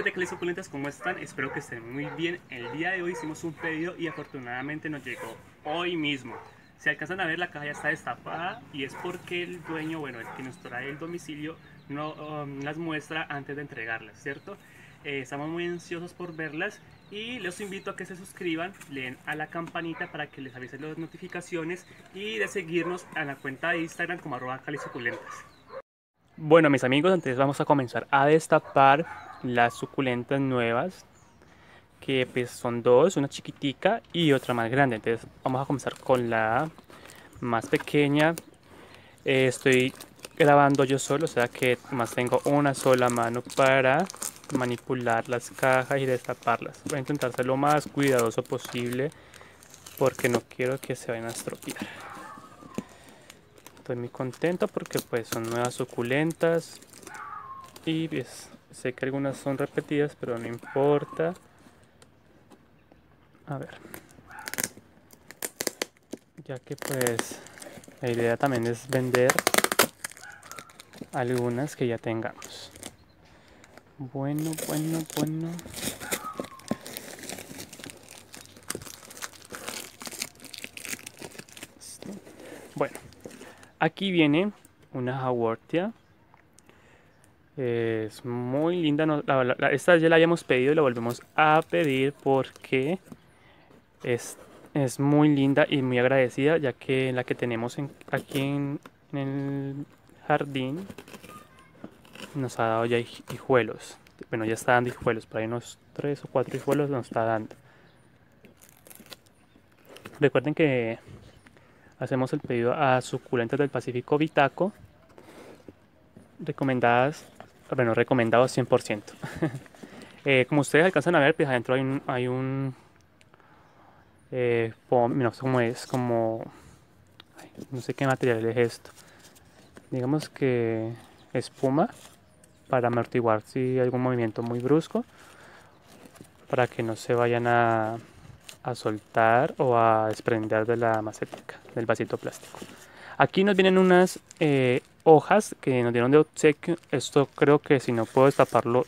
amigos de Cali Suculentas, ¿cómo están? Espero que estén muy bien. El día de hoy hicimos un pedido y afortunadamente nos llegó hoy mismo. Si alcanzan a ver, la caja ya está destapada y es porque el dueño, bueno, el que nos trae el domicilio, no las muestra antes de entregarlas, ¿cierto? Estamos muy ansiosos por verlas y los invito a que se suscriban, le den a la campanita para que les avisen las notificaciones y de seguirnos a la cuenta de Instagram como @calisuculentas. Bueno, mis amigos, entonces vamos a comenzar a destapar las suculentas nuevas, que pues son dos, una chiquitica y otra más grande. Entonces vamos a comenzar con la más pequeña. Estoy grabando yo solo, o sea que más tengo una sola mano para manipular las cajas y destaparlas. Voy a intentar ser lo más cuidadoso posible porque no quiero que se vayan a estropear. Estoy muy contento porque pues son nuevas suculentas. Y pues, sé que algunas son repetidas, pero no importa. A ver. Ya que pues la idea también es vender algunas que ya tengamos. Bueno. Bueno, aquí viene una Haworthia. Es muy linda. Esta ya la habíamos pedido y la volvemos a pedir porque es, es muy linda y muy agradecida, ya que la que tenemos aquí en el jardín nos ha dado ya hijuelos. Bueno, ya está dando hijuelos, por ahí unos 3 o 4 hijuelos nos está dando. Recuerden que hacemos el pedido a Suculentas del Pacífico Vitaco, recomendadas, bueno, recomendados 100%. Como ustedes alcanzan a ver, pues adentro hay un no sé cómo es, como, no sé qué material es esto. Digamos que espuma para amortiguar si hay algún movimiento muy brusco, para que no se vayan a soltar o a desprender de la macetica, del vasito plástico. Aquí nos vienen unas hojas que nos dieron de obsequio. Esto creo que si no puedo destaparlo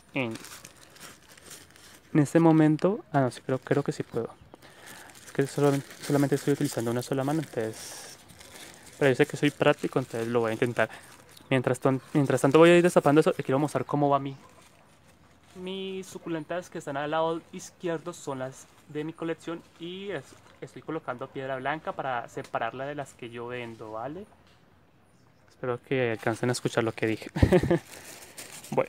en este momento. Ah, no, sí, creo que sí puedo. Es que solamente estoy utilizando una sola mano, entonces. Pero yo sé que soy práctico, entonces lo voy a intentar. Mientras tanto voy a ir destapando eso. Les quiero mostrar cómo va mis suculentas que están al lado izquierdo son las de mi colección y estoy colocando piedra blanca para separarla de las que yo vendo, ¿vale? Espero que alcancen a escuchar lo que dije. Bueno,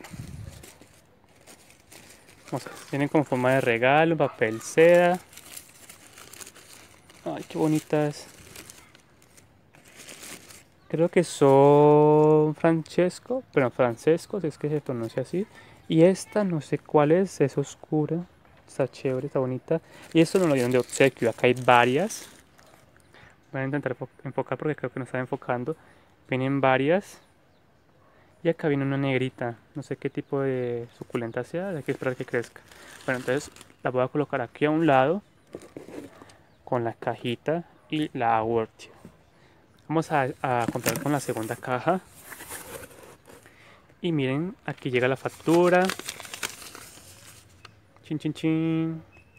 vamos a ver. Tienen como forma de regalo, papel seda. Ay, qué bonitas. Creo que son Francesco, si es que se pronuncia así. Y esta no sé cuál es oscura. Está chévere, está bonita. Y esto no lo dieron de obsequio, acá hay varias. Voy a intentar enfocar porque creo que no está enfocando. Vienen varias. Y acá viene una negrita. No sé qué tipo de suculenta sea. Hay que esperar que crezca. Bueno, entonces la voy a colocar aquí a un lado. Con la cajita y la Haworthia. Vamos a contar con la segunda caja. Y miren, aquí llega la factura. Chin, chin, chin.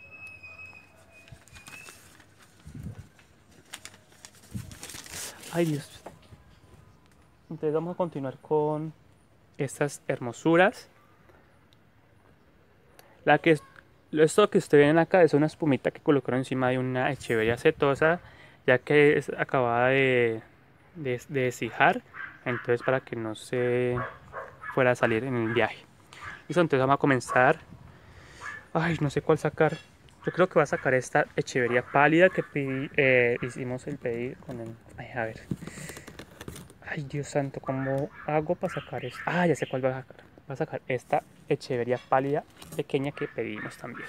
Ay, Dios. Entonces vamos a continuar con estas hermosuras. La que Esto que ustedes ven acá es una espumita que colocaron encima de una echeveria acetosa, ya que es acabada de deshijar, entonces para que no se fuera a salir en el viaje. Listo, entonces vamos a comenzar. Ay, no sé cuál sacar. Yo creo que voy a sacar esta echeveria pálida que hicimos el pedido con el... Ay, a ver. Ay, Dios santo, ¿cómo hago para sacar esto? Ah, ya sé cuál voy a sacar. Voy a sacar esta echeveria pálida pequeña que pedimos también.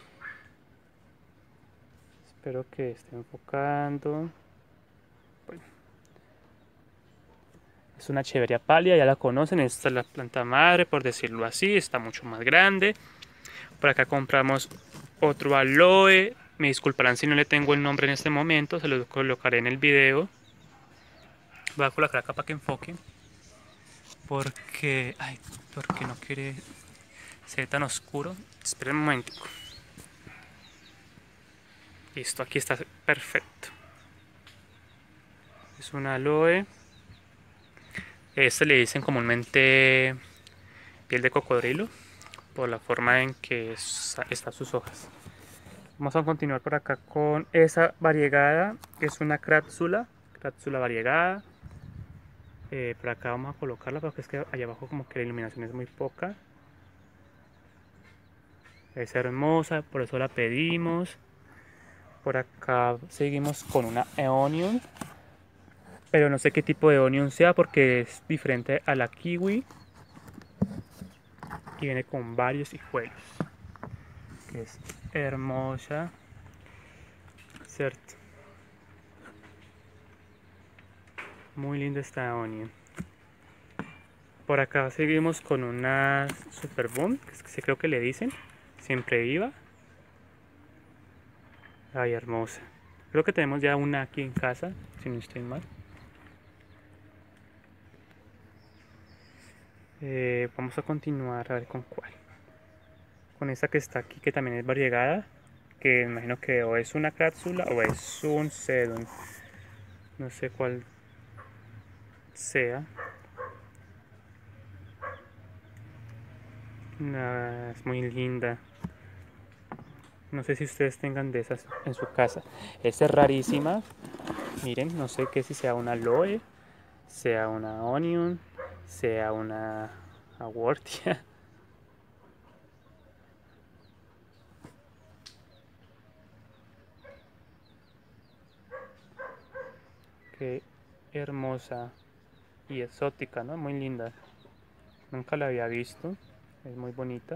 Espero que esté enfocando. Bueno, es una echeveria pálida, ya la conocen. Esta es la planta madre, por decirlo así. Está mucho más grande. Por acá compramos otro aloe. Me disculparán si no le tengo el nombre en este momento. Se lo colocaré en el video. Voy a colocar acá para que enfoque. Porque... Ay, porque no quiere... Se ve tan oscuro. Esperen un momentico. Listo, aquí está perfecto. Es un aloe. Este le dicen comúnmente piel de cocodrilo por la forma en que están sus hojas. Vamos a continuar por acá con esa variegada, que es una cratsula variegada. Por acá vamos a colocarla porque es que allá abajo como que la iluminación es muy poca. Es hermosa, por eso la pedimos. Por acá seguimos con una Eonion, pero no sé qué tipo de Onion sea porque es diferente a la kiwi y viene con varios hijuelos, que es hermosa, ¿cierto? Muy linda esta Onion. Por acá seguimos con una Super Boom, que creo que le dicen, siempre viva. Ay, hermosa. Creo que tenemos ya una aquí en casa, si no estoy mal. Vamos a continuar a ver con cuál. Con esta que está aquí, que también es variegada, que imagino que o es una cápsula o es un sedum. No sé cuál sea. Es muy linda. No sé si ustedes tengan de esas en su casa. Esta es rarísima. Miren, no sé qué si sea una aloe, sea una onion, sea una awortia. Qué hermosa y exótica, ¿no? Muy linda. Nunca la había visto. Es muy bonita.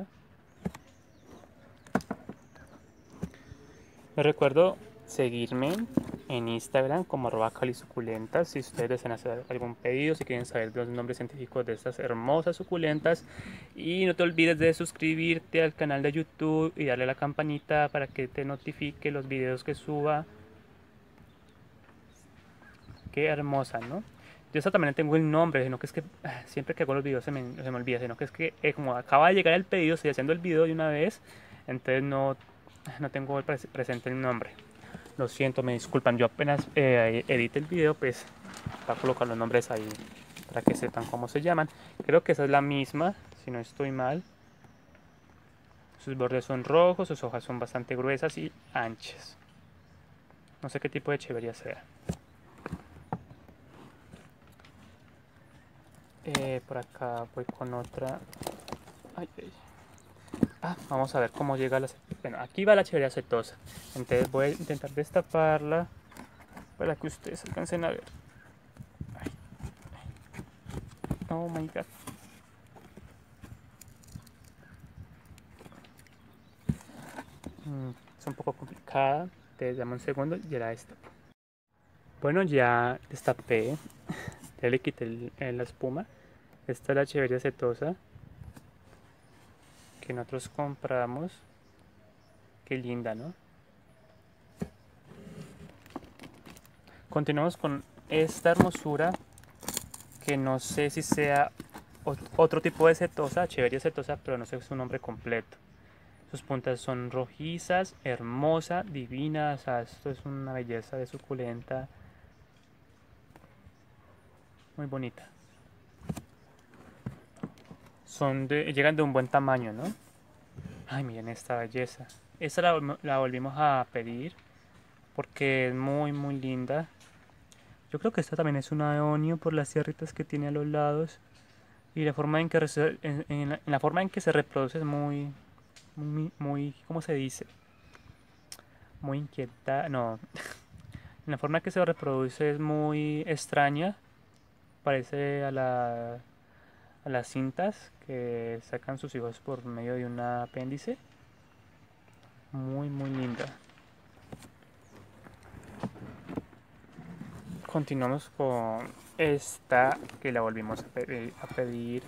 Les recuerdo seguirme en Instagram como @calisuculentas si ustedes desean hacer algún pedido, si quieren saber los nombres científicos de estas hermosas suculentas. Y no te olvides de suscribirte al canal de YouTube y darle a la campanita para que te notifique los videos que suba. Qué hermosa, ¿no? Yo esta también tengo el nombre, sino que es que siempre que hago los videos se me olvida, sino que es que como acaba de llegar el pedido, estoy haciendo el video de una vez, entonces no tengo presente el nombre. Lo siento, me disculpan, yo apenas edite el video, pues para colocar los nombres ahí para que sepan cómo se llaman. Creo que esa es la misma, si no estoy mal. Sus bordes son rojos, sus hojas son bastante gruesas y anchas. No sé qué tipo de chevería sea. Por acá voy con otra. Ay, ay. Vamos a ver cómo llega la... Bueno, aquí va la chevería setosa. Entonces voy a intentar destaparla para que ustedes alcancen a ver. Ay, oh my god. Es un poco complicada. Te dame un segundo y ya la destapo. Bueno, ya destapé. Ya le quité la espuma. Esta es la chevería setosa que nosotros compramos. Qué linda, ¿no? Continuamos con esta hermosura que no sé si sea otro tipo de setosa, cheveria setosa, pero no sé su nombre completo. Sus puntas son rojizas, hermosa, divina, o sea, esto es una belleza de suculenta, muy bonita. Llegan de un buen tamaño, ¿no? Ay, miren esta belleza. Esta la volvimos a pedir porque es muy, muy linda. Yo creo que esta también es una eonio por las sierritas que tiene a los lados. Y la forma en que, en la forma en que se reproduce es muy, ¿cómo se dice? Muy inquieta, no. La forma en que se reproduce es muy extraña. Parece a las cintas que sacan sus hijos por medio de un apéndice. Muy, muy linda. Continuamos con esta que la volvimos a pedir.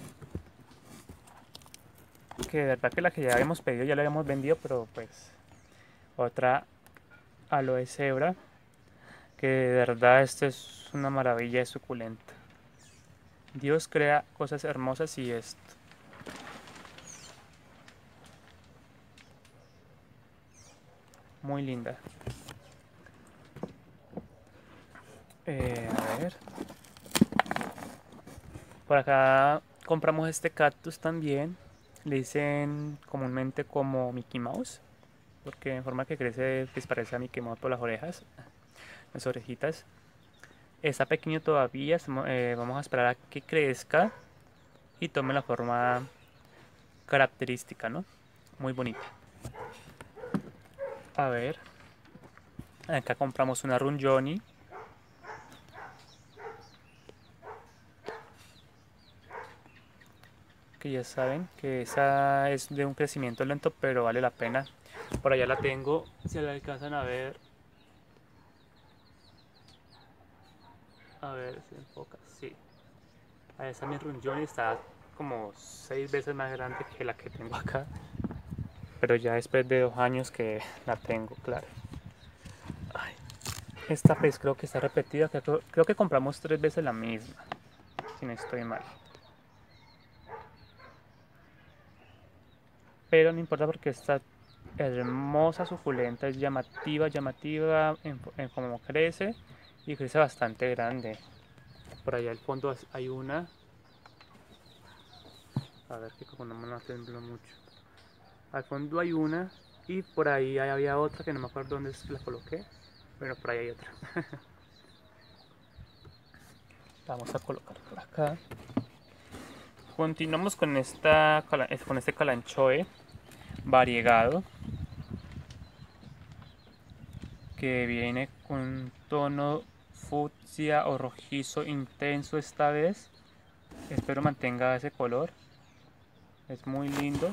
Que de verdad que la que ya habíamos pedido ya la habíamos vendido, pero pues otra aloe cebra. Que de verdad esto es una maravilla de suculenta. Dios crea cosas hermosas y esto. muy linda. A ver. Por acá compramos este cactus también. Le dicen comúnmente como Mickey Mouse, porque en forma que crece pues parece a Mickey Mouse por las orejas, las orejitas. Está pequeño todavía, vamos a esperar a que crezca y tome la forma característica, ¿no? Muy bonito. A ver, acá compramos una Runjoni. Que ya saben que esa es de un crecimiento lento, pero vale la pena. Por allá la tengo, si la alcanzan a ver. A ver si enfoca, sí. A esa mi Runjoni está como 6 veces más grande que la que tengo acá. Pero ya después de 2 años que la tengo, claro. Ay, esta pues creo que está repetida, creo que compramos 3 veces la misma, si no estoy mal. Pero no importa porque está hermosa, suculenta, es llamativa, llamativa en cómo crece y crece bastante grande. Por allá al fondo hay una, a ver que como no me tembló mucho. Al fondo hay una y por ahí había otra que no me acuerdo dónde la coloqué, pero por ahí hay otra. Vamos a colocar por acá. Continuamos con este calanchoe variegado que viene con un tono fucsia o rojizo intenso esta vez. Espero mantenga ese color. Es muy lindo.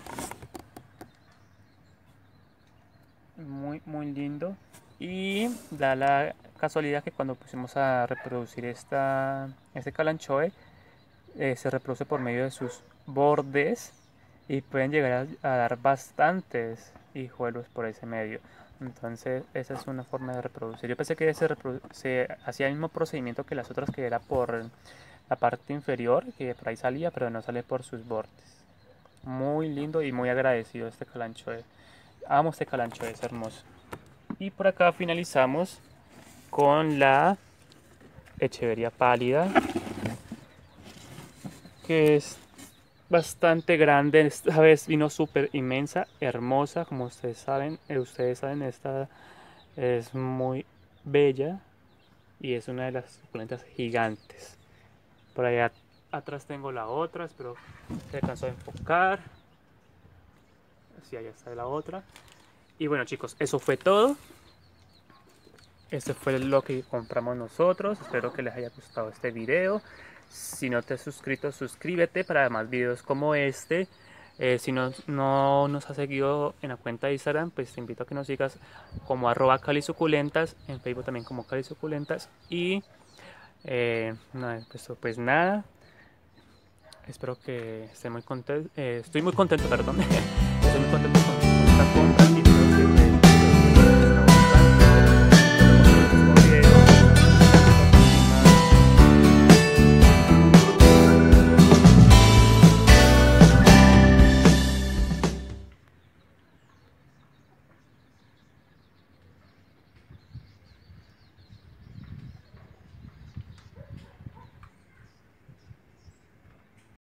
Muy lindo. Y da la casualidad que cuando pusimos a reproducir este calanchoe, se reproduce por medio de sus bordes y pueden llegar a dar bastantes hijuelos por ese medio. Entonces esa es una forma de reproducir. Yo pensé que se hacía el mismo procedimiento que las otras, que era por la parte inferior, que por ahí salía, pero no sale por sus bordes. Muy lindo y muy agradecido este calanchoe. Amo este calanchoe, es hermoso. Y por acá finalizamos con la Echeveria pálida, que es bastante grande. Esta vez vino súper inmensa, hermosa, como ustedes saben. Esta es muy bella y es una de las suculentas gigantes. Por allá atrás tengo la otra, espero que alcanzó a enfocar. Sí, allá está la otra. Y bueno, chicos, eso fue todo. Este fue lo que compramos nosotros. Espero que les haya gustado este video. Si no te has suscrito, suscríbete para más videos como este. Si no nos has seguido en la cuenta de Instagram, pues te invito a que nos sigas como @calisuculentas, en Facebook también como calisuculentas. Y pues nada, espero que esté muy contento. Estoy muy contento, perdón. Estoy muy contento con esta compra.